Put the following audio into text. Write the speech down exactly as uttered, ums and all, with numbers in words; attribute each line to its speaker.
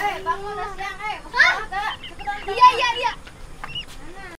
Speaker 1: Eh, bangun udah siang, eh. Hah? Cepetan.
Speaker 2: Iya, iya, iya.